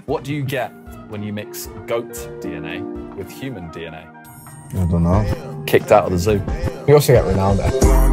What do you get when you mix goat DNA with human DNA? I don't know. Kicked out of the zoo. You also get Ronaldo.